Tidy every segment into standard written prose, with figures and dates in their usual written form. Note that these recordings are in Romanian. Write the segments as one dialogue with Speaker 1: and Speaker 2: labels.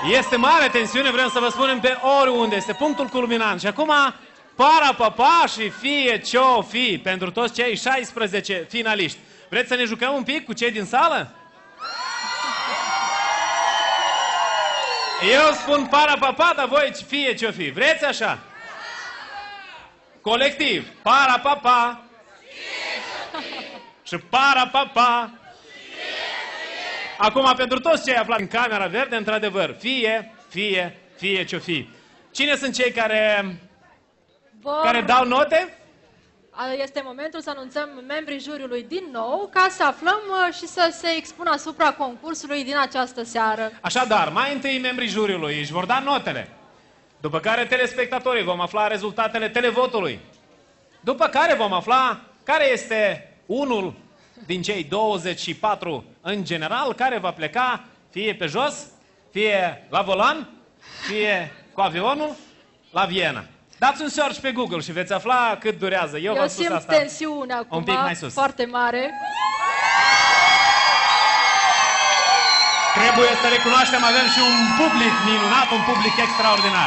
Speaker 1: Este mare tensiune, vrem să vă spunem pe oriunde. Este punctul culminant. Și acum, para, papa și fie ce-o fi pentru toți cei 16 finaliști. Vreți să ne jucăm un pic cu cei din sală? Eu spun para, papa, dar voi fie ce-o fi. Vreți așa? Colectiv. Para, papa. Și para, papa. Acum, pentru toți cei aflați în camera verde, într-adevăr, fie ce-o fi. Cine sunt cei care dau note?
Speaker 2: Este momentul să anunțăm membrii juriului din nou, ca să aflăm și să se expună asupra concursului din această seară.
Speaker 1: Așadar, mai întâi membrii juriului își vor da notele, după care telespectatorii vom afla rezultatele televotului, după care vom afla care este unul din cei 24 în general, care va pleca fie pe jos, fie la volan, fie cu avionul la Viena. Dați un search pe Google și veți afla cât durează. Eu
Speaker 2: simt tensiune acum,
Speaker 1: un pic mai sus.
Speaker 2: Foarte mare.
Speaker 1: Trebuie să recunoaștem, avem și un public minunat, un public extraordinar.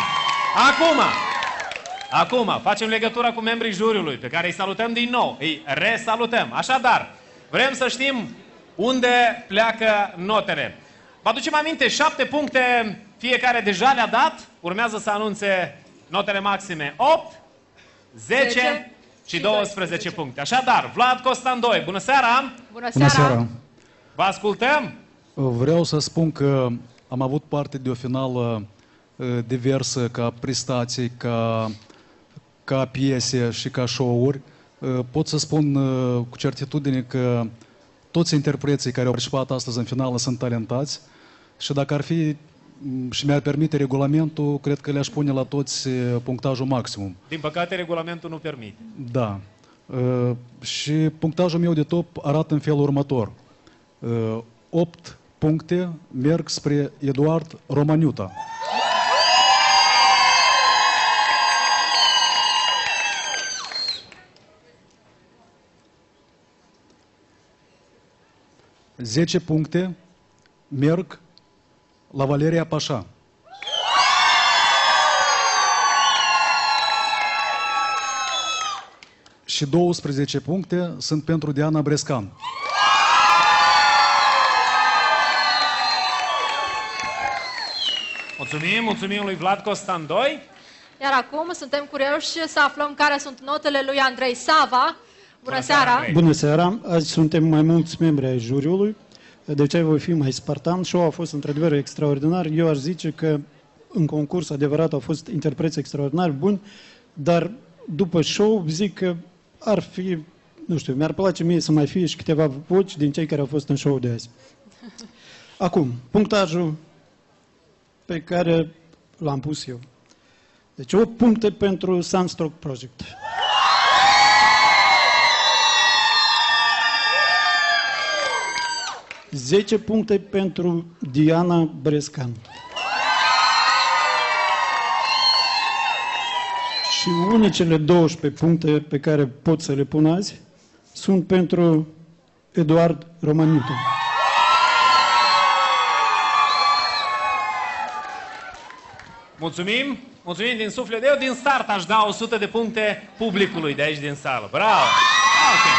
Speaker 1: Acum, facem legătura cu membrii juriului, pe care îi salutăm din nou, îi resalutăm. Așadar, vrem să știm unde pleacă notele. Vă aducem aminte, 7 puncte fiecare deja le-a dat, urmează să anunțe notele maxime 8, 10 și 12 puncte. Așadar, Vlad Costandoi, bună seara!
Speaker 2: Bună seara!
Speaker 1: Vă ascultăm!
Speaker 3: Vreau să spun că am avut parte de o finală diversă ca prestații, ca piese și ca show-uri. Pot să spun cu certitudine că toți interpreții care au participat astăzi în finală sunt talentați și dacă ar fi și mi-ar permite regulamentul, cred că le-aș pune la toți punctajul maximum.
Speaker 1: Din păcate, regulamentul nu permite.
Speaker 3: Da. Și punctajul meu de top arată în felul următor. 8 puncte merg spre Eduard Romaniuta. Zece puncte merg la Valeria Pașa. Și 12 puncte sunt pentru Diana Brescan.
Speaker 1: Mulțumim lui Vlad Costandoi.
Speaker 2: Iar acum suntem curioși să aflăm care sunt notele lui Andrei Sava. Bună seara!
Speaker 4: Bună seara! Azi suntem mai mulți membri ai juriului, de aceea voi fi mai spartan. Show-ul a fost într-adevăr extraordinar. Eu aș zice că în concurs adevărat au fost interpreți extraordinari buni, dar după show zic că ar fi, nu știu, mi-ar place mie să mai fie și câteva voci din cei care au fost în show de azi. Acum, punctajul pe care l-am pus eu. Deci 8 puncte pentru Sunstroke Project. Zece puncte pentru Diana Brescan. Și unicele 12 puncte pe care pot să le pun azi sunt pentru Eduard Romaniuta.
Speaker 1: Mulțumim din suflet. Eu din start aș da 100 de puncte publicului de aici din sală. Bravo! Okay.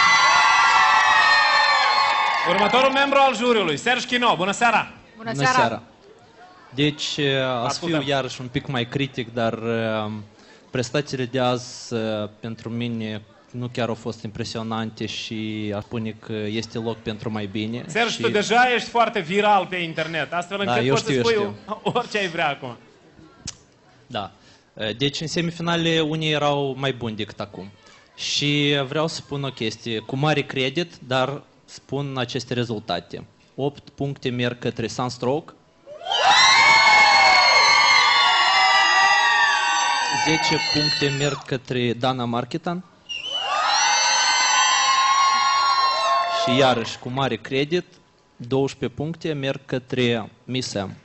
Speaker 1: Următorul membru al juriului, Serge Chino. Bună seara!
Speaker 2: Bună seara!
Speaker 5: Deci, să fiu iarăși un pic mai critic, dar prestațiile de azi pentru mine nu chiar au fost impresionante și aș spune că este loc pentru mai bine.
Speaker 1: Serge, tu deja ești foarte viral pe internet, astfel încât poți să spui orice ai vrea acum.
Speaker 5: Da. Deci în semifinale unii erau mai buni decât acum. Și vreau să spun o chestie, cu mare credit, dar spun aceste rezultate. 8 puncte merg către Sunstroke, 10 puncte merg către Dana Marketan și iarăși cu mare credit, 12 puncte merg către Miss M.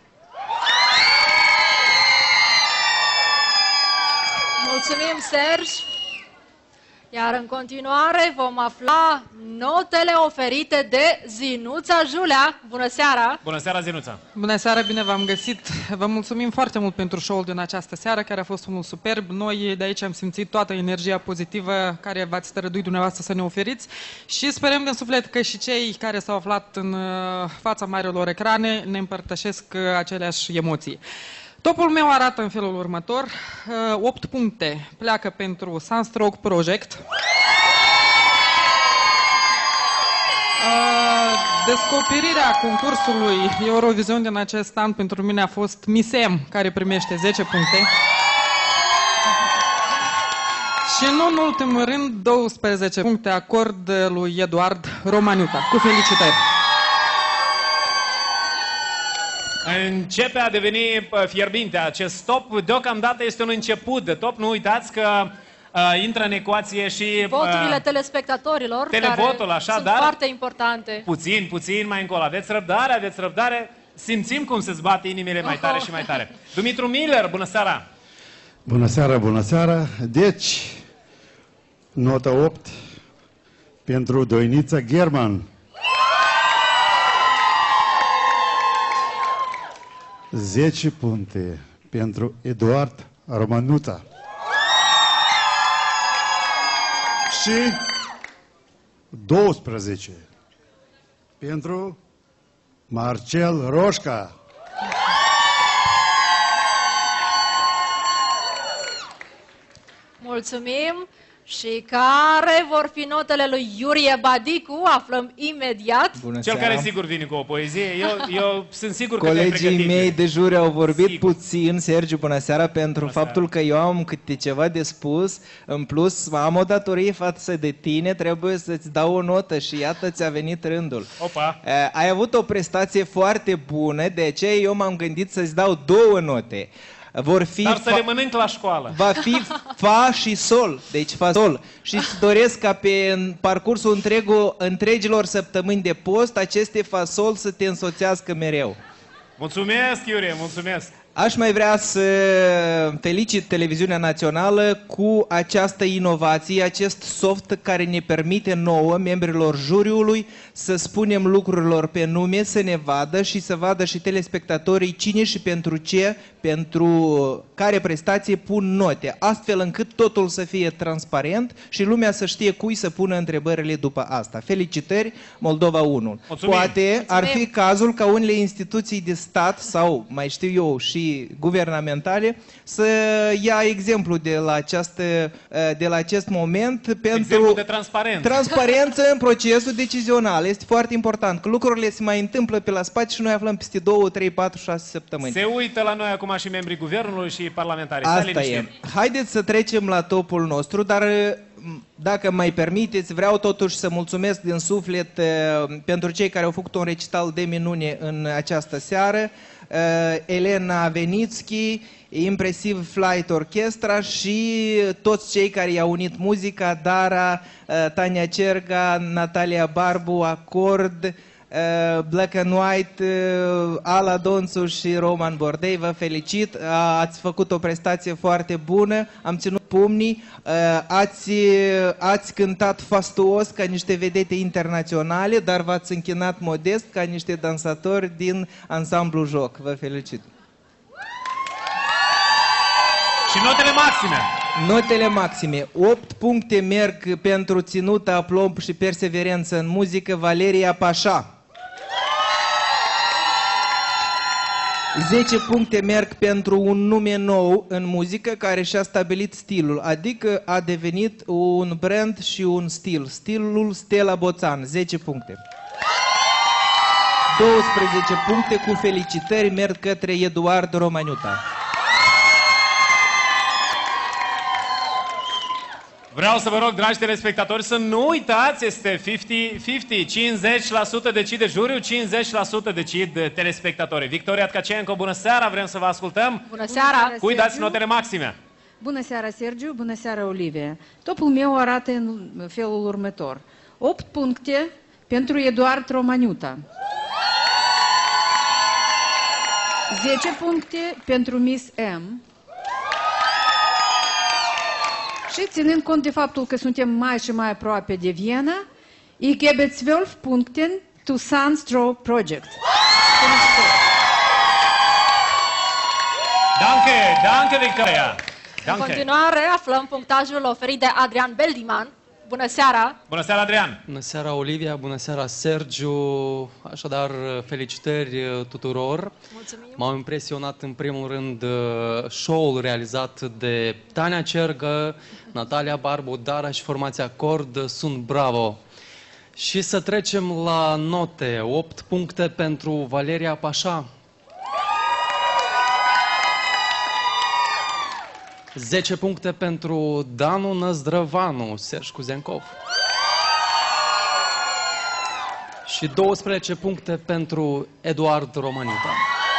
Speaker 2: Mulțumim, Serge! Iar în continuare vom afla notele oferite de Zinuța Julea. Bună seara!
Speaker 1: Bună seara, Zinuța!
Speaker 6: Bună seara, bine v-am găsit! Vă mulțumim foarte mult pentru show-ul din această seară, care a fost unul superb. Noi de aici am simțit toată energia pozitivă care v-ați străduit dumneavoastră să ne oferiți și sperăm din suflet că și cei care s-au aflat în fața marilor ecrane ne împărtășesc aceleași emoții. Topul meu arată în felul următor. 8 puncte pleacă pentru Sunstroke Project. Descoperirea concursului Eurovision din acest an pentru mine a fost Miss M, care primește 10 puncte. Și nu în ultimul rând, 12 puncte acord lui Eduard Romaniuta. Cu felicitări!
Speaker 1: Începe a deveni fierbinte acest top. Deocamdată este un început de top. Nu uitați că intră în ecuație și
Speaker 2: voturile telespectatorilor,
Speaker 1: televotul,
Speaker 2: care
Speaker 1: așa,
Speaker 2: sunt
Speaker 1: dar
Speaker 2: foarte importante.
Speaker 1: Puțin mai încolo. Aveți răbdare. Simțim cum se zbat inimile mai tare și mai tare. Dumitru Miller, bună seara!
Speaker 7: Bună seara! Deci, nota 8 pentru Doinița German. 10 puncte pentru Eduard Romanuta. Și 12 pentru Marcel Roșca.
Speaker 2: Mulțumim! Și care vor fi notele lui Iurie Badicu? Aflăm imediat.
Speaker 8: Bună
Speaker 1: Cel
Speaker 8: seara.
Speaker 1: care sigur vine cu o poezie. Eu sunt sigur că te-ai
Speaker 8: Colegii
Speaker 1: pregătit.
Speaker 8: mei de juri au vorbit
Speaker 1: Sigur.
Speaker 8: puțin, Sergiu, bună seara, pentru faptul că eu am câte ceva de spus. În plus, am o datorie față de tine, trebuie să-ți dau o notă și iată, ți-a venit rândul.
Speaker 1: Opa!
Speaker 8: Ai avut o prestație foarte bună, de aceea eu m-am gândit să-ți dau 2 note. Vor fi
Speaker 1: Dar să le mănânc la școală.
Speaker 8: Va fi fa și sol, deci fa sol. Și îți doresc ca pe în parcursul întregilor săptămâni de post aceste fa sol să te însoțească mereu.
Speaker 1: Mulțumesc, Iurie, mulțumesc.
Speaker 8: Aș mai vrea să felicit Televiziunea Națională cu această inovație, acest soft care ne permite nouă, membrilor juriului, să spunem lucrurilor pe nume, să ne vadă și să vadă și telespectatorii cine și pentru ce, pentru care prestație pun note, astfel încât totul să fie transparent și lumea să știe cui să pună întrebările după asta. Felicitări, Moldova 1.
Speaker 1: Mulțumim.
Speaker 8: Poate ar fi cazul ca unele instituții de stat sau, mai știu eu, și guvernamentale să ia exemplu de la acest moment pentru
Speaker 1: Exemplu de transparență.
Speaker 8: transparență în procesul decizional. Este foarte important că lucrurile se mai întâmplă pe la spate și noi aflăm peste 2, 3, 4, 6 săptămâni.
Speaker 1: Se uită la noi acum și membrii guvernului și parlamentarii.
Speaker 8: Asta e. Haideți să trecem la topul nostru, dar dacă mai permiteți, vreau totuși să mulțumesc din suflet pentru cei care au făcut un recital de minune în această seară. Elena Venitski, Impresiv Flight Orchestra și toți cei care i-au unit muzica, Dara, Tania Cerga, Natalia Barbu, Acord, Black and White, Ala Donțu și Roman Bordei, vă felicit, ați făcut o prestație foarte bună, am ținut pumnii, ați cântat fastuos ca niște vedete internaționale, dar v-ați închinat modest ca niște dansatori din ansamblu Joc, vă felicit.
Speaker 1: Și notele maxime.
Speaker 8: Notele maxime. 8 puncte merg pentru ținută, aplomb și perseverență în muzică, Valeria Pașa. 10 puncte merg pentru un nume nou în muzică care și-a stabilit stilul, adică a devenit un brand și un stil. Stilul Stella Boțan, 10 puncte. 12 puncte cu felicitări merg către Eduard Romaniuta.
Speaker 1: Vreau să vă rog, dragi telespectatori, să nu uitați, este 50-50, 50% decide juriul, 50% decid telespectatorii. Victoria Tkacenko, bună seara, vrem să vă ascultăm.
Speaker 2: Bună seara!
Speaker 1: Cui dați notele maxime?
Speaker 9: Bună seara, Sergiu, bună seara, Olivia. Topul meu arată în felul următor. 8 puncte pentru Eduard Romaniuta. 10 puncte pentru Miss M. Și ținând cont de faptul că suntem mai și mai aproape de Viena, ich gebe 12 Punkte to Sandstro Project.
Speaker 1: Danke, Victoria.
Speaker 2: În continuare, aflăm punctajul oferit de Adrian Beldiman. Bună seara!
Speaker 1: Bună seara, Adrian!
Speaker 10: Bună seara, Olivia! Bună seara, Sergiu! Așadar, felicitări tuturor!
Speaker 2: Mulțumim!
Speaker 10: M-au impresionat în primul rând show-ul realizat de Tania Cergă, Natalia Barbu, Dara și formația Cord. Sunt bravo! Și să trecem la note. 8 puncte pentru Valeria Pașa. 10 puncte pentru Danu Năzdrăvanu, Serj Cuzencov. Și 12 puncte pentru Eduard Romaniuta.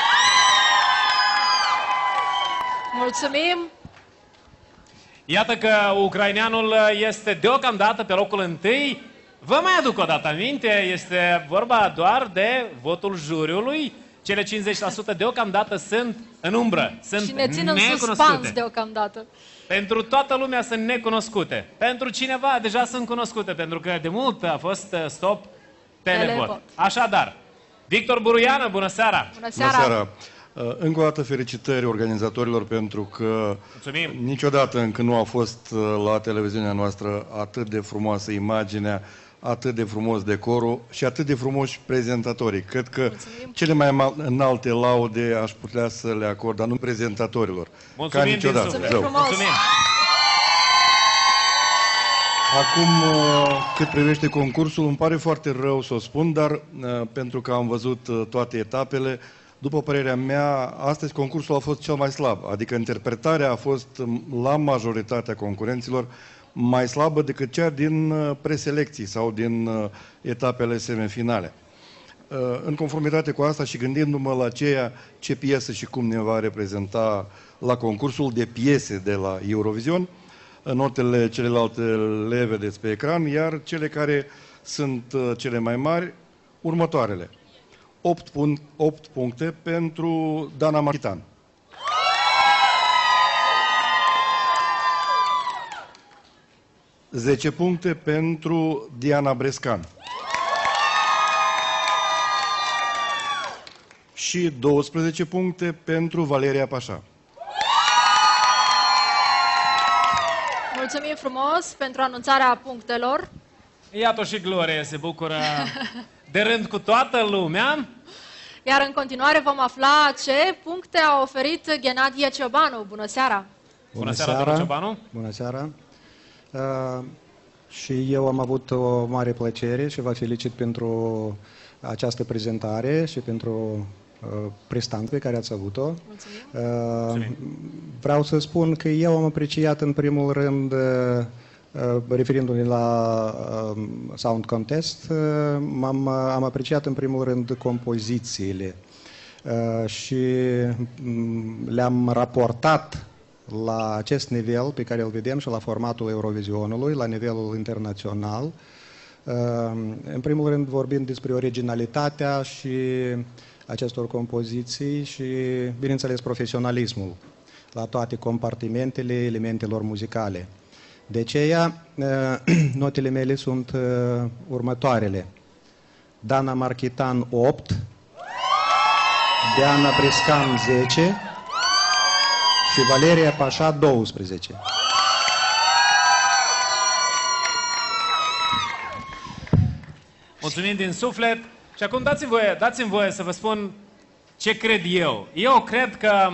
Speaker 2: Mulțumim!
Speaker 1: Iată că ucraineanul este deocamdată pe locul întâi. Vă mai aduc o dată aminte, este vorba doar de votul juriului. Cele 50% deocamdată sunt în umbră, sunt
Speaker 2: Și ne țin în
Speaker 1: necunoscute.
Speaker 2: suspans deocamdată.
Speaker 1: Pentru toată lumea sunt necunoscute. Pentru cineva deja sunt cunoscute, pentru că de mult a fost stop televot. Așadar, Victor Buruiană, bună seara!
Speaker 2: Bună seara!
Speaker 11: Bună seara! Încă o dată felicitări organizatorilor pentru că niciodată încă nu a fost la televiziunea noastră atât de frumoasă imaginea, atât de frumos decorul și atât de frumoși prezentatorii. Cred că cele mai înalte laude aș putea să le acord, dar nu prezentatorilor.
Speaker 1: Mulțumim,
Speaker 11: ca niciodată.
Speaker 2: Mulțumim frumos!
Speaker 1: Mulțumim!
Speaker 11: Acum, cât privește concursul, îmi pare foarte rău să o spun, dar pentru că am văzut toate etapele, după părerea mea, astăzi concursul a fost cel mai slab. Adică interpretarea a fost, la majoritatea concurenților, mai slabă decât cea din preselecții sau din etapele semifinale. În conformitate cu asta și gândindu-mă la ce piesă și cum ne va reprezenta la concursul de piese de la Eurovision, notele celelalte le vedeți pe ecran, iar cele care sunt cele mai mari, următoarele. 8 puncte pentru Dana Marchitan. 10 puncte pentru Diana Brescan. Și 12 puncte pentru Valeria Pașa.
Speaker 2: Mulțumim frumos pentru anunțarea punctelor.
Speaker 1: Iată și Gloria se bucură de rând cu toată lumea.
Speaker 2: Iar în continuare vom afla ce puncte a oferit Ghenadie Ciobanu. Bună seara!
Speaker 1: Bună seara, domnul Ciobanu!
Speaker 12: Bună seara! Și eu am avut o mare plăcere și vă felicit pentru această prezentare și pentru prestanța pe care ați avut-o. Vreau să spun că eu am apreciat în primul rând, referindu-ne la Sound Contest, am apreciat în primul rând compozițiile și le-am raportat la acest nivel pe care îl vedem și la formatul Eurovizionului, la nivelul internațional. În primul rând vorbind despre originalitatea și acestor compoziții și, bineînțeles, profesionalismul la toate compartimentele elementelor muzicale. De aceea, notele mele sunt următoarele. Dana Marchitan 8, Diana Brescan 10 și Valeria Pașa 12.
Speaker 1: Mulțumim din suflet. Și acum dați-mi voie să vă spun ce cred eu. Eu cred că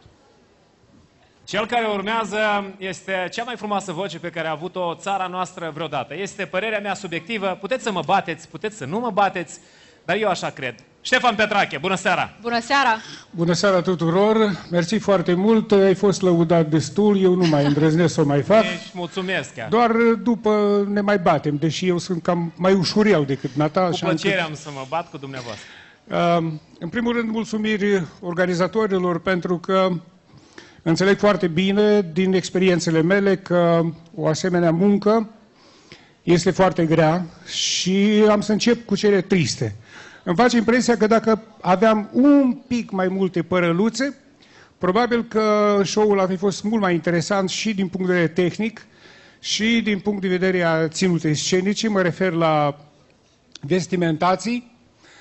Speaker 1: cel care urmează este cea mai frumoasă voce pe care a avut-o țara noastră vreodată. Este părerea mea subiectivă. Puteți să mă bateți, puteți să nu mă bateți, dar eu așa cred. Ștefan Petrache, bună seara!
Speaker 2: Bună seara!
Speaker 13: Bună seara tuturor! Mersi foarte mult, ai fost lăudat destul, eu nu mai îndrăznesc să o mai fac.
Speaker 1: Deci, mulțumesc chiar.
Speaker 13: Doar după ne mai batem, deși eu sunt cam mai ușurel decât Nata.
Speaker 1: Cu plăcere am să mă bat cu dumneavoastră.
Speaker 13: În primul rând, mulțumiri organizatorilor pentru că înțeleg foarte bine din experiențele mele că o asemenea muncă este foarte grea și am să încep cu cele triste. Îmi face impresia că dacă aveam un pic mai multe părăluțe, probabil că show-ul ar fi fost mult mai interesant și din punct de vedere tehnic și din punct de vedere a ținutei scenice, mă refer la vestimentații,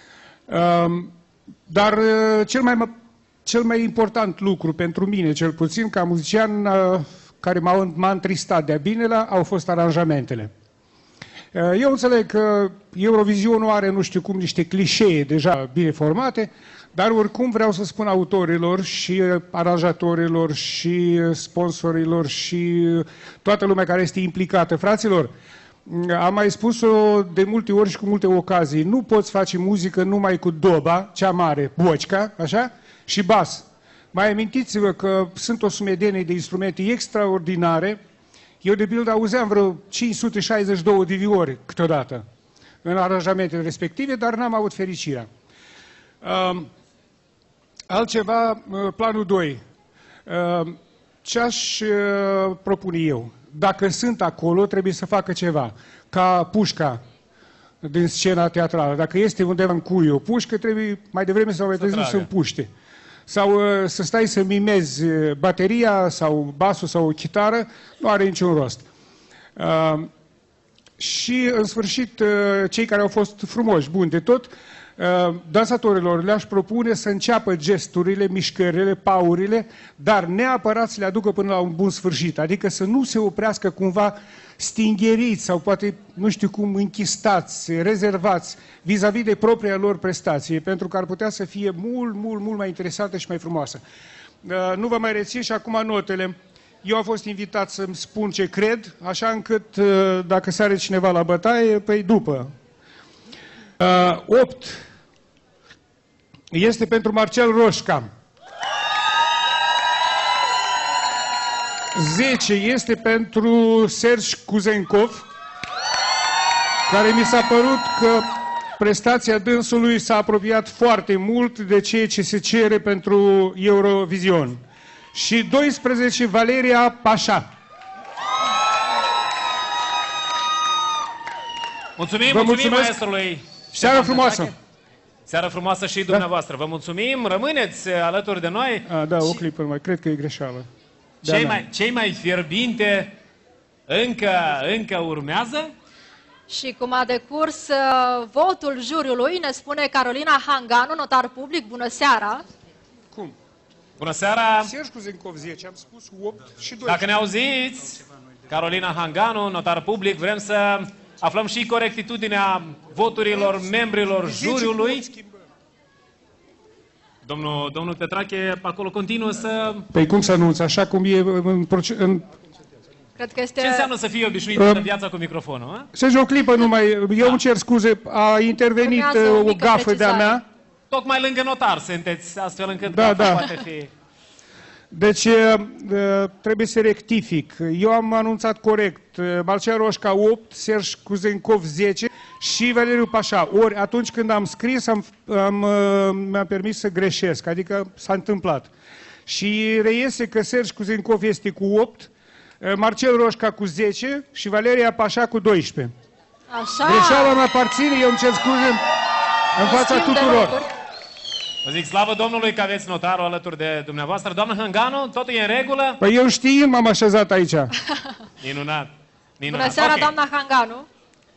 Speaker 13: dar cel mai important lucru pentru mine, cel puțin ca muzician care m-a întristat de-a binelea, au fost aranjamentele. Eu înțeleg că Eurovizionul are, nu știu cum, niște clișee deja bine formate, dar oricum vreau să spun autorilor și aranjatorilor și sponsorilor și toată lumea care este implicată. Fraților, am mai spus-o de multe ori și cu multe ocazii, nu poți face muzică numai cu doba, cea mare, bocica, așa, și bas. Mai amintiți-vă că sunt o sumedenie de instrumente extraordinare. Eu, de pildă, auzeam vreo 562 de viori câteodată în aranjamentele respective, dar n-am avut fericirea. Altceva, planul 2. Ce aș propune eu? Dacă sunt acolo, trebuie să facă ceva. Ca pușca din scena teatrală. Dacă este undeva în cui o pușcă, trebuie mai devreme sau mai târziu să împuște. Sau să stai să mimezi bateria sau basul sau o chitară, nu are niciun rost. Și, în sfârșit, cei care au fost frumoși, buni de tot, dansatorilor le-aș propune să înceapă gesturile, mișcările, paurile, dar neapărat să le aducă până la un bun sfârșit. Adică să nu se oprească cumva stingheriți sau poate, nu știu cum, închistați, rezervați vis-a-vis de propria lor prestație, pentru că ar putea să fie mult mai interesantă și mai frumoasă. Nu vă mai rețin și acum notele. Eu am fost invitat să-mi spun ce cred, așa încât dacă sare cineva la bătaie, păi după. 8 este pentru Marcel Roșca. 10 este pentru Serge Kuzenkov, care mi s-a părut că prestația dânsului s-a apropiat foarte mult de ceea ce se cere pentru Eurovision. Și 12 Valeria Pașa.
Speaker 1: Mulțumim maestrului.
Speaker 13: Seară frumoasă!
Speaker 1: Seară frumoasă și dumneavoastră. Vă mulțumim, rămâneți alături de noi.
Speaker 13: Da, o clipă mai, cred că e greșeală.
Speaker 1: Cei mai fierbinte încă urmează.
Speaker 2: Și cum a decurs votul juriului, ne spune Carolina Hanganu, notar public. Bună seara!
Speaker 13: Cum?
Speaker 1: Bună seara!
Speaker 13: Serge Kuzenkov 10, am spus 8 și 2.
Speaker 1: Dacă ne auziți, Carolina Hanganu, notar public, vrem să aflăm și corectitudinea voturilor membrilor juriului. Domnul Petrache, acolo continuă să...
Speaker 13: Păi cum să anunț? Așa cum e în...
Speaker 2: Cred că este...
Speaker 1: Ce înseamnă să fie obișnuit în viața cu microfonul?
Speaker 13: Serge, o clipă numai, eu îmi cer scuze, a intervenit o gafă de-a mea.
Speaker 1: Tocmai lângă notar sunteți, astfel încât poate fi...
Speaker 13: Deci, trebuie să rectific. Eu am anunțat corect Marcel Roșca 8, Serge Kuzenkov 10 și Valeriu Pașa. Ori atunci când am scris, mi-am permis să greșesc, adică s-a întâmplat. Și reiese că Serge Kuzenkov este cu 8, Marcel Roșca cu 10 și Valeria Pașa cu 12.
Speaker 2: Așa.
Speaker 13: Greșeala mea aparține, eu îmi cer scuze în fața tuturor.
Speaker 1: Vă zic, slavă Domnului că aveți notarul alături de dumneavoastră. Doamnă Hanganu, totul e în regulă?
Speaker 13: Păi eu știind m-am așezat aici.
Speaker 1: Minunat.
Speaker 2: Bună seara, doamna Hanganu.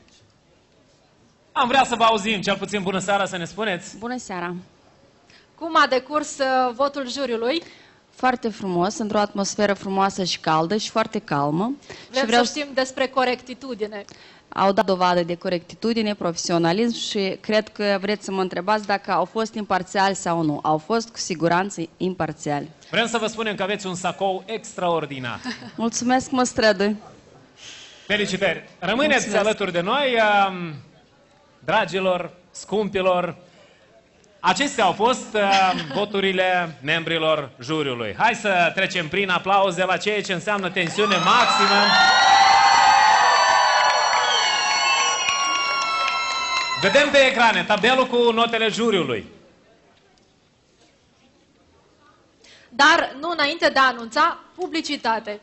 Speaker 1: Am vrea să vă auzim, cel puțin bună seara să ne spuneți.
Speaker 14: Bună seara.
Speaker 2: Cum a decurs votul juriului?
Speaker 14: Foarte frumos, într-o atmosferă frumoasă și caldă și foarte calmă.
Speaker 2: Vreau să știm despre corectitudine.
Speaker 14: Au dat dovadă de corectitudine, profesionalism și cred că vreți să mă întrebați dacă au fost imparțiali sau nu. Au fost cu siguranță imparțiali.
Speaker 1: Vrem să vă spunem că aveți un sacou extraordinar.
Speaker 14: Mulțumesc, mă strădui.
Speaker 1: Felicitări! Rămâneți alături de noi, dragilor, scumpilor. Acestea au fost voturile membrilor juriului. Hai să trecem prin aplauze la ceea ce înseamnă tensiune maximă. Vedem pe ecrane tabelul cu notele juriului.
Speaker 2: Dar nu înainte de a anunța publicitate.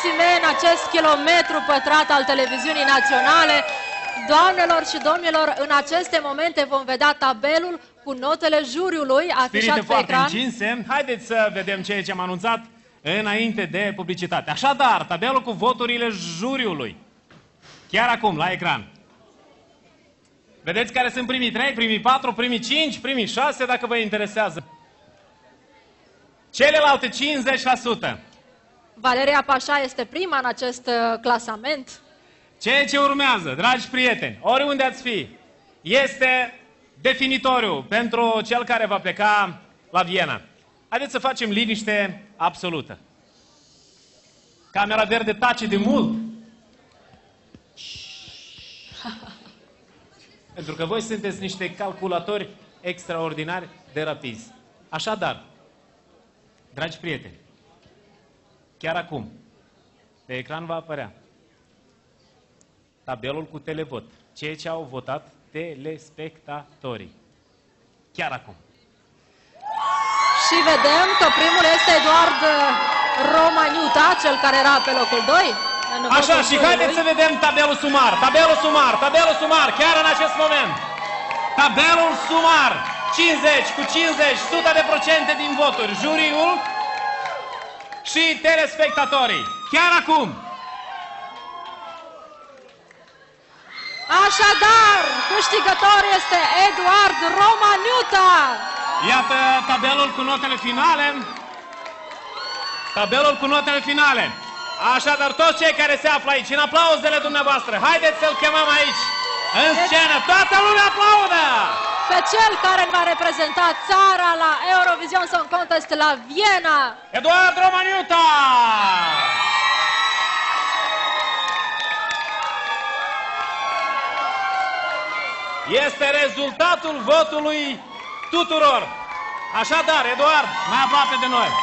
Speaker 2: maxime în acest kilometru pătrat al televiziunii naționale. Doamnelor și domnilor, în aceste momente vom vedea tabelul cu notele juriului afișat pe
Speaker 1: foarte
Speaker 2: ecran.
Speaker 1: încinse. Haideți să vedem ceea ce am anunțat înainte de publicitate. Așadar, tabelul cu voturile juriului. Chiar acum, la ecran. Vedeți care sunt primii 3, primii 4, primii 5, primii 6, dacă vă interesează. Celelalte 50%.
Speaker 2: Valeria Pașa este prima în acest clasament.
Speaker 1: Ceea ce urmează, dragi prieteni, oriunde ați fi, este definitoriu pentru cel care va pleca la Viena. Haideți să facem liniște absolută. Camera verde tace de mult. Pentru că voi sunteți niște calculatori extraordinari de rapizi. Așadar, dragi prieteni, chiar acum, pe ecran va apărea tabelul cu televot. Ceea ce au votat telespectatorii. Chiar acum.
Speaker 2: Și vedem că primul este Eduard Romaniuta, cel care era pe locul 2.
Speaker 1: Așa, și haideți să vedem tabelul sumar. Tabelul sumar, tabelul sumar, chiar în acest moment. Tabelul sumar, 50 cu 50, 100% din voturi. Juriul și telespectatorii. Chiar acum.
Speaker 2: Așadar, câștigător este Eduard Romaniuta.
Speaker 1: Iată tabelul cu notele finale. Tabelul cu notele finale. Așadar, toți cei care se află aici, în aplauzele dumneavoastră, haideți să-l chemăm aici, în scenă. Toată lumea aplaudă!
Speaker 2: Pe cel care va reprezenta țara la Eurovision Song Contest la Viena.
Speaker 1: Eduard Romaniuta! Este rezultatul votului tuturor. Așadar, Eduard, mai aproape de noi.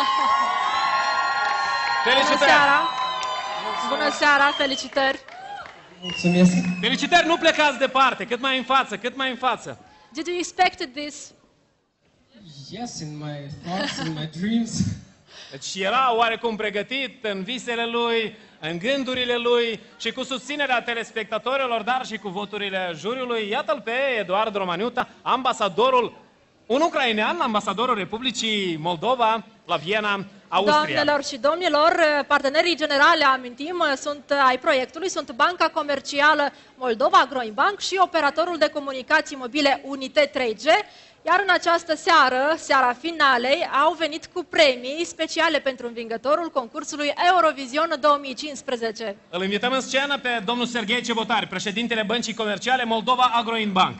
Speaker 1: Felicitări!
Speaker 2: Bună seara! Bună seara, felicitări!
Speaker 15: Mulțumesc!
Speaker 1: Felicitări, nu plecați departe, cât mai în față, cât mai în față.
Speaker 2: Did you expect this?
Speaker 15: Yes, in my thoughts, in my dreams.
Speaker 1: Deci era oarecum pregătit în visele lui, în gândurile lui și cu susținerea telespectatorilor, dar și cu voturile juriului. Iată-l pe Eduard Romaniuta, ambasadorul, un ucrainean, ambasadorul Republicii Moldova la Viena, Austria.
Speaker 2: Doamnelor și domnilor, partenerii generale, amintim, ai proiectului sunt Banca Comercială Moldova Groinbank și operatorul de comunicații mobile Unite 3G, iar în această seară, seara finalei, au venit cu premii speciale pentru învingătorul concursului Eurovision 2015.
Speaker 1: Îl invităm în scenă pe domnul Serghei Cebotari, președintele Băncii Comerciale Moldova Agroinbank.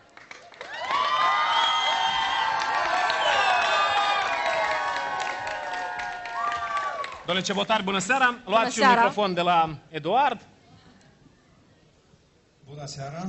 Speaker 1: Domnule Cebotari, bună seara! Luați un microfon de la Eduard.
Speaker 16: Bună seara!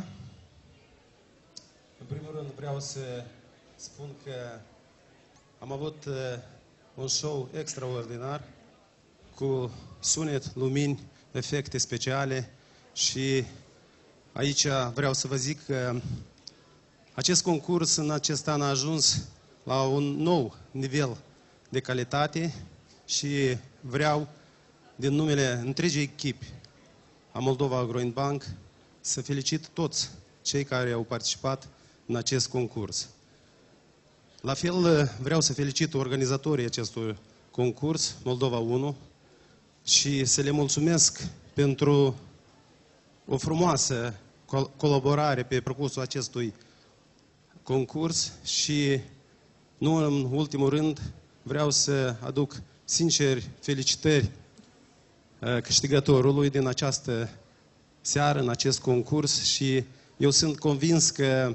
Speaker 16: În primul rând vreau să spun că am avut un show extraordinar cu sunet, lumini, efecte speciale și aici vreau să vă zic că acest concurs în acest an a ajuns la un nou nivel de calitate și vreau, din numele întregii echipi a Moldova Agroinbank, să felicit toți cei care au participat în acest concurs. La fel, vreau să felicit organizatorii acestui concurs, Moldova 1, și să le mulțumesc pentru o frumoasă colaborare pe parcursul acestui concurs și, nu în ultimul rând, vreau să aduc sinceri felicitări câștigătorului din această seară, în acest concurs, și eu sunt convins că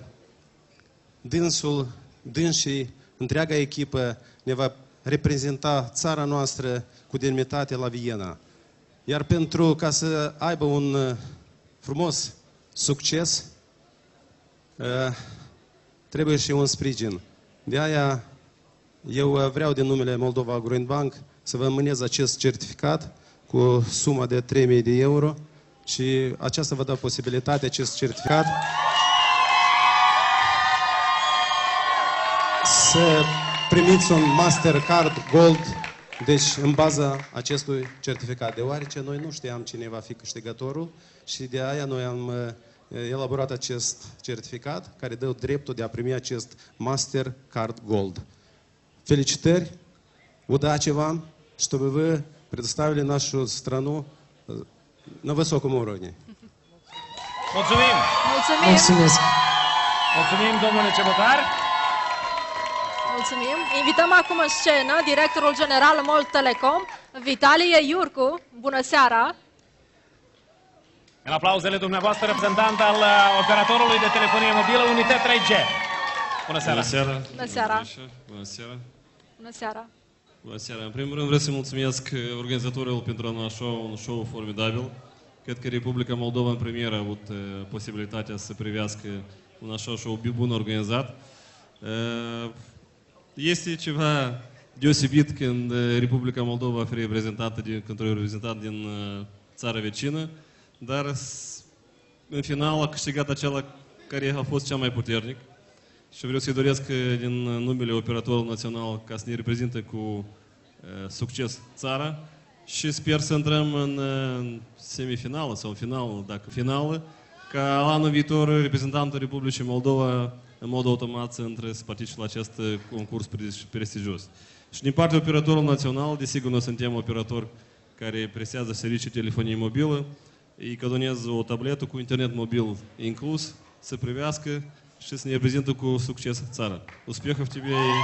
Speaker 16: dânsii, întreaga echipă ne va reprezenta țara noastră cu demnitate la Viena. Iar pentru ca să aibă un frumos succes, trebuie și un sprijin. De aia eu vreau din numele Moldova Agroinbank să vă mânez acest certificat cu suma de 3.000 de euro și aceasta vă dă posibilitatea, acest certificat, să primiți un Mastercard Gold Deci, în baza acestui certificat, deoarece noi nu știam cine va fi câștigătorul și de aia noi am elaborat acest certificat care dă dreptul de a primi acest Mastercard Gold. Felicitări! Удачи вам, чтобы вы предоставили нашу страну на высоком уровне.
Speaker 1: Mulțumim!
Speaker 15: Mulțumesc!
Speaker 1: Mulțumim, domnule Cebotar!
Speaker 2: Mulțumim. Invităm acum în scenă directorul general MOL Telecom, Vitalie Iurcu. Bună seara!
Speaker 1: În aplauzele dumneavoastră, reprezentant al operatorului de telefonie mobilă Unitet 3G. Bună seara!
Speaker 17: Bună seara!
Speaker 2: Bună seara!
Speaker 17: Bună seara!
Speaker 2: Bună seara!
Speaker 17: Bună seara! În primul rând vreau să mulțumesc organizatorilor pentru un show formidabil. Cred că Republica Moldova în premieră a avut posibilitatea să privească un așa show bun organizat. Este ceva deosebit când Republica Moldova va fi reprezentată când o reprezentat din țara vecină, dar în final a câștigat acela care a fost cel mai puternic. Și vreau să-i doresc din numele operatorului național ca să ne reprezintă cu succes țara și sper să intrăm în semifinală sau în finală, dacă finală, ca anul viitor reprezentantul Republicii Moldova în mod automat să intre să participe la acest concurs prestigios. Și din partea operatorului național, desigur, noi suntem operatori care presează servicii telefonie mobilă, îi cadonez o tabletă cu internet mobil inclus, să privească și să ne reprezintă cu succes țara. Uspехов тебе и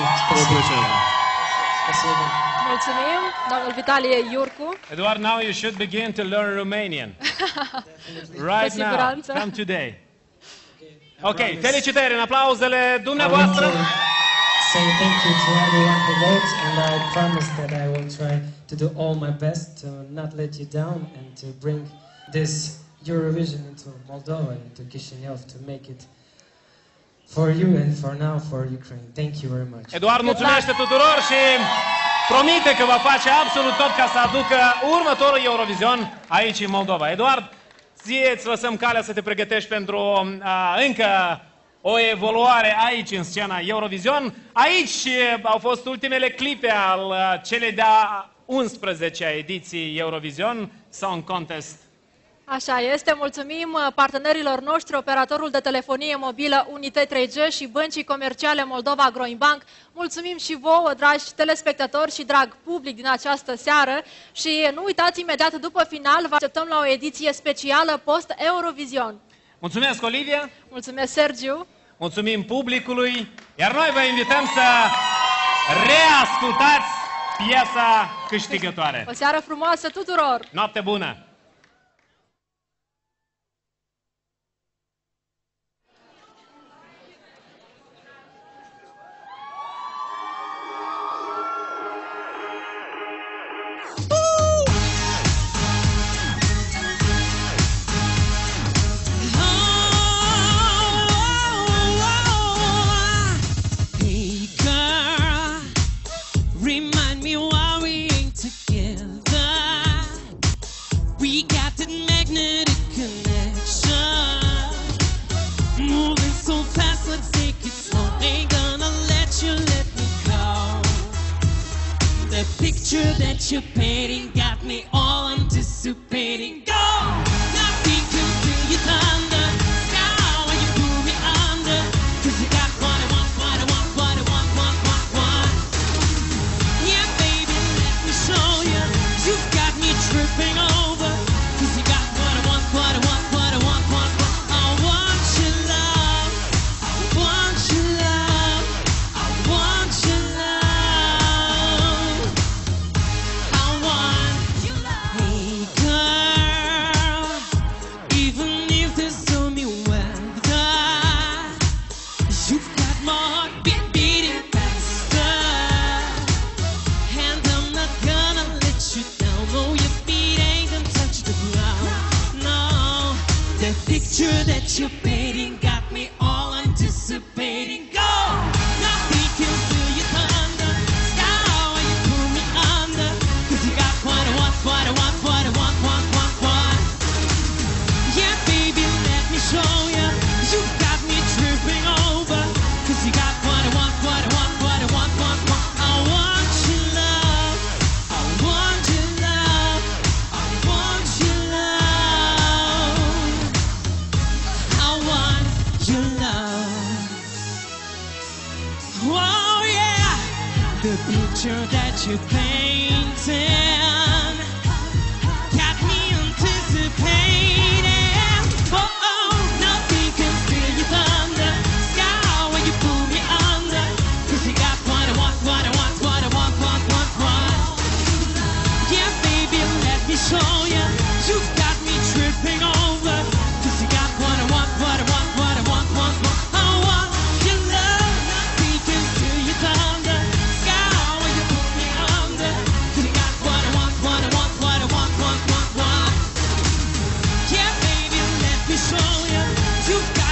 Speaker 2: Mulțumim, domnul Vitalie Iurcu.
Speaker 1: Eduard, now you should begin to learn Romanian. Right now, come today. Ok, felicitări în aplauzele dumneavoastră.
Speaker 15: Say thank you to everyone who votes, and I promise that I will try to do all my best to not let you down and to bring this Eurovision into Moldova and to Chișinău to make it for you and for now for Ukraine. Thank you very much.
Speaker 1: Eduard mulțumește tuturor și promite că va face absolut tot ca să aducă următorul Eurovision aici în Moldova. Eduard, ție îți lăsăm calea să te pregătești pentru încă o evoluare aici în scena Eurovision. Aici au fost ultimele clipe al celei de-a 11-a ediții Eurovision Song Contest.
Speaker 2: Așa este, mulțumim partenerilor noștri, operatorul de telefonie mobilă Unitet 3G și băncii comerciale Moldova Agroimbank. Mulțumim și vouă, dragi telespectatori și drag public din această seară și nu uitați, imediat după final vă așteptăm la o ediție specială post-Eurovision.
Speaker 1: Mulțumesc, Olivia!
Speaker 2: Mulțumesc, Sergiu!
Speaker 1: Mulțumim publicului, iar noi vă invităm să reascultați piesa câștigătoare.
Speaker 2: O seară frumoasă tuturor!
Speaker 1: Noapte bună!
Speaker 18: That you're painting got me all anticipating. Go! Nothing can bring you thunder. Sky when you pull me under. 'Cause you got what I want, what I want, what I want, want. Yeah, baby, let me show you. You got me tripping over. 'Cause you got what I want, what I want, what I want, want. I want your love. I want your love. I want your love. That you're painting got me all anticipating. Go! Nothing can feel your thunder. Sky when you pull me under. 'Cause you got what I want, what I want, what I want, want. Yeah, baby, let me show you. You got me tripping over. 'Cause you got what I want, what I want, what I want, want. I want your love. the picture that you painted got me anticipating. Oh, nothing can steal your thunder. Sky when you pull me under. 'Cause you got what I want, what I want, what I want, want. Yeah, baby, let me show you. You got me tripping over. 'Cause you got what I want, what I want, what I want, want. I want your love. Nothing can steal your thunder. Sky when you pull me under. 'Cause you got what I want, what I want, what I want, want. Yeah, baby, let me show you. You got